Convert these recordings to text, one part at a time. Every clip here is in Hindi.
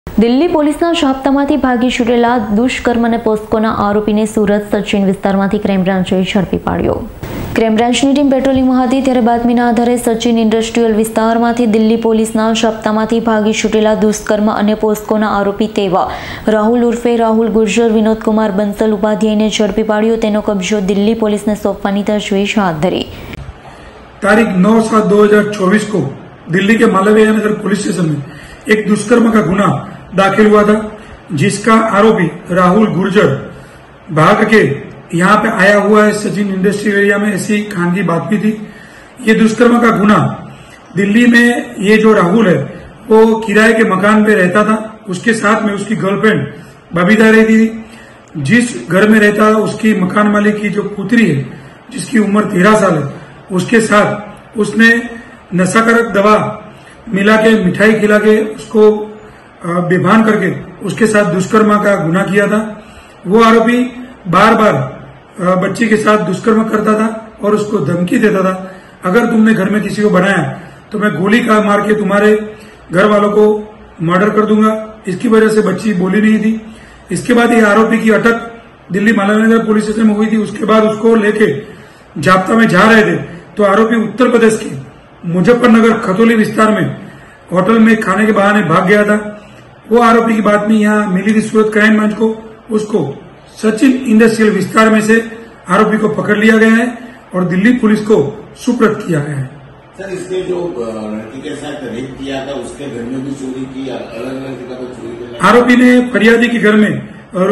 દિલ્હી પોલીસના જાપ્તામાંથી ભાગી છૂટેલા દુષ્કર્મ અને પોસ્કોના આરોપીને સુરત સચિન વિસ્તારમાંથી ક્રાઇમ બ્રાન્ચે ઝડપી પાડ્યો। ક્રાઇમ બ્રાન્ચની ટીમ પેટ્રોલિંગમાં હતી ત્યારે બાતમીના આધારે સચિન ઇન્ડસ્ટ્રીયલ વિસ્તારમાંથી દિલ્હી પોલીસના જાપ્તામાંથી ભાગી છૂટેલા દુષ્કર્મ અને પોસ્કોના આરોપી તેવા રાહુલ ઉર્ફે રાહુલ ગુર્જર વિનોદ કુમાર બંसल ઉપાધ્યાયને ઝડપી પાડ્યો। તેનો કબજો દિલ્હી પોલીસને સોંપવાની તજવીજ હાથ ધરી। तारीख 9/7/2024 को दिल्ली के मालवीय नगर पुलिस स्टेशन में एक दुष्कर्म का गुना दाखिल हुआ था, जिसका आरोपी राहुल गुर्जर भाग के यहाँ पे आया हुआ है। सचिन इंडस्ट्री एरिया में ऐसी खानगी बातमी थी। ये दुष्कर्म का गुना दिल्ली में ये जो राहुल है वो किराए के मकान पे रहता था। उसके साथ में उसकी गर्लफ्रेंड बबीता रहती थी। जिस घर में रहता था उसकी मकान मालिक की जो पुत्री है, जिसकी उम्र 13 साल है, उसके साथ उसने नशाकारक दवा मिला के मिठाई खिला के उसको बेभान करके उसके साथ दुष्कर्म का गुनाह किया था। वो आरोपी बार बार बच्ची के साथ दुष्कर्म करता था और उसको धमकी देता था, अगर तुमने घर में किसी को बनाया तो मैं गोली का मार के तुम्हारे घर वालों को मर्डर कर दूंगा। इसकी वजह से बच्ची बोली नहीं थी। इसके बाद ये आरोपी की अटक दिल्ली मालवीय पुलिस स्टेशन में हुई थी। उसके बाद उसको लेके जाप्ता में जा रहे थे तो आरोपी उत्तर प्रदेश के मुजफ्फरनगर खतौली विस्तार में होटल में खाने के बहाने भाग गया था। वो आरोपी की बात में यहाँ मिली थी सूरत क्राइम ब्रांच को। उसको सचिन इंडस्ट्रियल विस्तार में से आरोपी को पकड़ लिया गया है और दिल्ली पुलिस को सुपुर्द किया गया है। सर, इसने जो लड़की के साथ रेप किया था उसके घर में भी चोरी की, अलग अलग जगह पर चोरी की। आरोपी ने फरियादी के घर में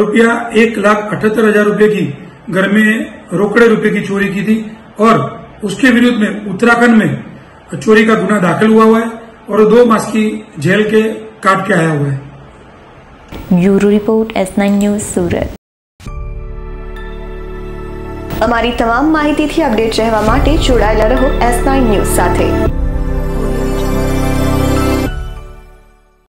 ₹1,78,000 की घर में रोकड़े रुपए की चोरी की थी और उसके विरुद्ध में उत्तराखंड में चोरी का गुना दाखिल हुआ है और 2 मास की जेल के काट के आया हुआ है। Bureau report S9 news Surat. અમારી તમામ માહિતીથી અપડેટ રહેવા માટે જોડાયેલા રહો S9 ન્યૂઝ સાથે।